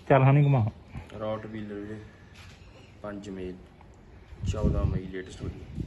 ਚੱਲ ਹਣੀ ਘੁਮਾ। Rot wheeler ਵੀਰੇ 5 ਮਈ 14 ਮਈ ਲੇਟੈਸਟ ਹੋਈ।